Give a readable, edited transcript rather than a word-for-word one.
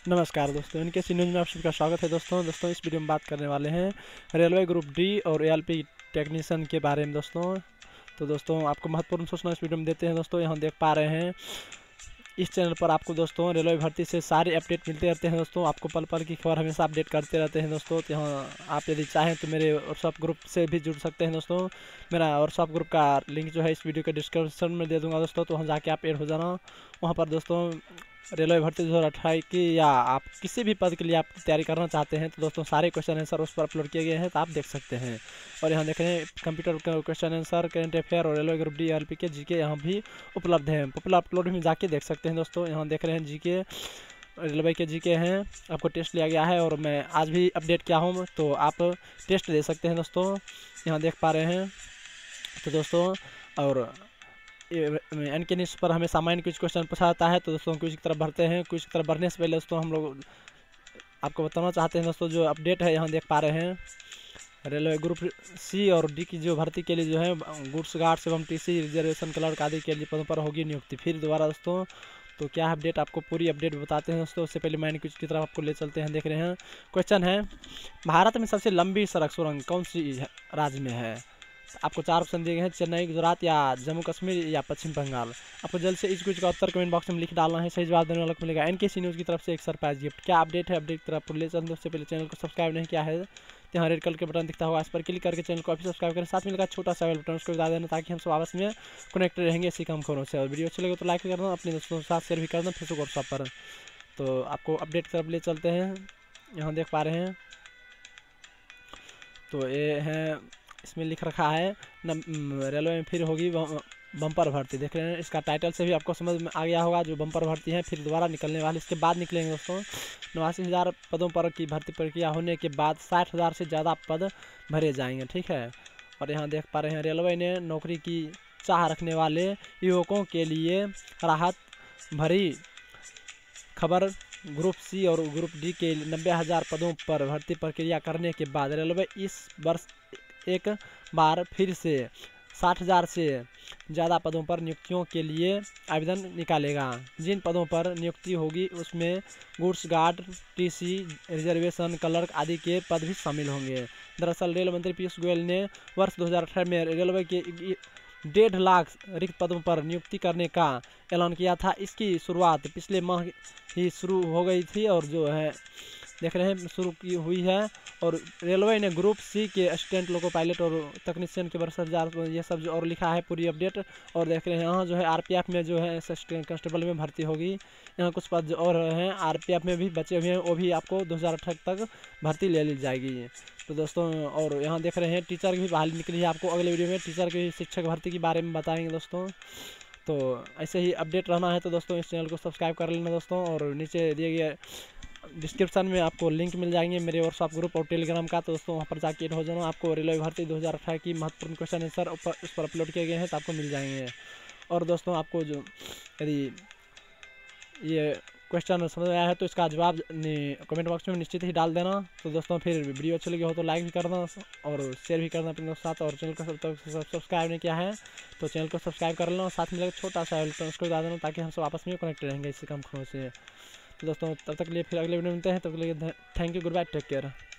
नमस्कार दोस्तों, इनके सी न्यूज़ में आप सबका स्वागत है। दोस्तों इस वीडियो में बात करने वाले हैं रेलवे ग्रुप डी और एएलपी टेक्नीशियन के बारे में। दोस्तों आपको महत्वपूर्ण सूचना इस वीडियो में देते हैं। दोस्तों यहाँ देख पा रहे हैं, इस चैनल पर आपको दोस्तों रेलवे भर्ती से सारे अपडेट मिलते रहते हैं। दोस्तों आपको पल पल की खबर हमेशा अपडेट करते रहते हैं। दोस्तों तो यहाँ आप यदि चाहें तो मेरे व्हाट्सअप ग्रुप से भी जुड़ सकते हैं। दोस्तों मेरा व्हाट्सअप ग्रुप का लिंक जो है इस वीडियो के डिस्क्रिप्शन में दे दूंगा। दोस्तों तो वहाँ जाके आप ऐड हो जाना। वहाँ पर दोस्तों रेलवे भर्ती 2028 की या आप किसी भी पद के लिए आप तैयारी करना चाहते हैं तो दोस्तों सारे क्वेश्चन आंसर उस पर अपलोड किए गए हैं, तो आप देख सकते हैं। और यहाँ देख रहे हैं कंप्यूटर का क्वेश्चन आंसर, करंट अफेयर और रेलवे ग्रुप डी एएलपी के जीके यहाँ भी उपलब्ध हैं। पॉपुलर अपलोड में जाके देख सकते हैं। दोस्तों यहाँ देख रहे हैं जीके, रेलवे के जीके हैं, आपको टेस्ट लिया गया है और मैं आज भी अपडेट किया हूँ, तो आप टेस्ट दे सकते हैं। दोस्तों यहाँ देख पा रहे हैं। तो दोस्तों और एन के न्यूज़ पर हमें सामान्य कुछ क्वेश्चन पूछा जाता है, तो दोस्तों कुछ की तरफ बढ़ते हैं। कुछ की तरफ बढ़ने से पहले दोस्तों हम लोग आपको बताना चाहते हैं दोस्तों जो अपडेट है। यहाँ देख पा रहे हैं रेलवे ग्रुप सी और डी की जो भर्ती के लिए जो है गुड्स गार्ड्स एवं टीसी रिजर्वेशन क्लर्क आदि के लिए पदों पर होगी नियुक्ति फिर दोबारा। दोस्तों तो क्या है अपडेट, आपको पूरी अपडेट बताते हैं। दोस्तों उससे पहले मैंने कुछ की तरफ आपको ले चलते हैं। देख रहे हैं क्वेश्चन है, भारत में सबसे लंबी सड़क सुरंग कौन सी राज्य में है? आपको 4 ऑप्शन दिए गए हैं, चेन्नई, गुजरात या जम्मू कश्मीर या पश्चिम बंगाल। आपको जल्द से इस क्विज का उत्तर कमेंट बॉक्स में लिख डालना है। सही जवाब देने वाला को मिलेगा एनकेसी न्यूज़ की तरफ से एक सरप्राइज गिफ्ट। क्या अपडेट है, अपडेट की तरफ आपको ले चलते। उससे पहले चैनल को सब्सक्राइब नहीं किया है तो यहाँ रेड कलर के बटन दिखता होगा, इस पर क्लिक करके चैनल को अभी सब्सक्राइब करें। साथ में लगा छोटा सा बेल बटन उसको बता देना, ताकि हम सब आपस में कनेक्ट रहेंगे इसी काम खबरों से। और वीडियो अच्छी लगे तो लाइक करना, अपने दोस्तों के साथ शेयर भी करना फेसबुक व्हाट्सएप पर। तो आपको अपडेट की तरफ ले चलते हैं। यहाँ देख पा रहे हैं तो ये है, इसमें लिख रखा है रेलवे में फिर होगी बम्पर भर्ती। देख रहे हैं इसका टाइटल से भी आपको समझ में आ गया होगा, जो बम्पर भर्ती है फिर दोबारा निकलने वाली, इसके बाद निकलेंगे। दोस्तों 89,000 पदों पर की भर्ती प्रक्रिया होने के बाद 60,000 से ज़्यादा पद भरे जाएंगे। ठीक है। और यहाँ देख पा रहे हैं रेलवे ने नौकरी की चाह रखने वाले युवकों के लिए राहत भरी खबर। ग्रुप सी और ग्रुप डी के 90,000 पदों पर भर्ती प्रक्रिया करने के बाद रेलवे इस वर्ष एक बार फिर से 60,000 से ज़्यादा पदों पर नियुक्तियों के लिए आवेदन निकालेगा। जिन पदों पर नियुक्ति होगी उसमें goods guard, TC, reservation clerk आदि के पद भी शामिल होंगे। दरअसल रेल मंत्री पीयूष गोयल ने वर्ष 2018 में रेलवे के 1.5 लाख रिक्त पदों पर नियुक्ति करने का ऐलान किया था। इसकी शुरुआत पिछले माह ही शुरू हो गई थी और जो है देख रहे हैं शुरू की हुई है। और रेलवे ने ग्रुप सी के असिस्टेंट, लोको पायलट और तकनीशियन के वर्ष 1000 ये सब जो और लिखा है पूरी अपडेट। और देख रहे हैं यहाँ जो है आरपीएफ में जो है असिस्टेंट कांस्टेबल में भर्ती होगी। यहाँ कुछ पद और हैं आरपीएफ में भी बचे हुए हैं, वो भी आपको 2028 तक भर्ती ले ली जाएगी। तो दोस्तों और यहाँ देख रहे हैं टीचर की भी बहाली निकली है। आपको अगले वीडियो में टीचर की शिक्षक भर्ती के बारे में बताएंगे। दोस्तों तो ऐसे ही अपडेट रहना है तो दोस्तों इस चैनल को सब्सक्राइब कर लेना दोस्तों। और नीचे दिए गए डिस्क्रिप्शन में आपको लिंक मिल जाएंगे मेरे व्हाट्सएप ग्रुप और टेलीग्राम का, तो दोस्तों वहाँ पर जाके ऐड हो जाना। आपको रेलवे भर्ती 2018 की महत्वपूर्ण क्वेश्चन आंसर उस पर अपलोड किए गए हैं, तो आपको मिल जाएंगे। और दोस्तों आपको जो यदि ये क्वेश्चन समझ में आया है तो इसका जवाब कमेंट बॉक्स में निश्चित ही डाल देना। तो दोस्तों फिर वीडियो अच्छी लगी हो तो लाइक भी करना और शेयर भी करना अपने दोस्तों के साथ। और चैनल को सब्सक्राइब नहीं किया है तो चैनल को सब्सक्राइब कर लेना, साथ में लगे छोटा सा उसको बता देना, ताकि हम सब आपस में कनेक्ट रहेंगे इसी काम खबरों से। तो दोस्तों तब तक के लिए फिर अगले वीडियो में मिलते हैं, तब तक के लिए thank you, goodbye, take care.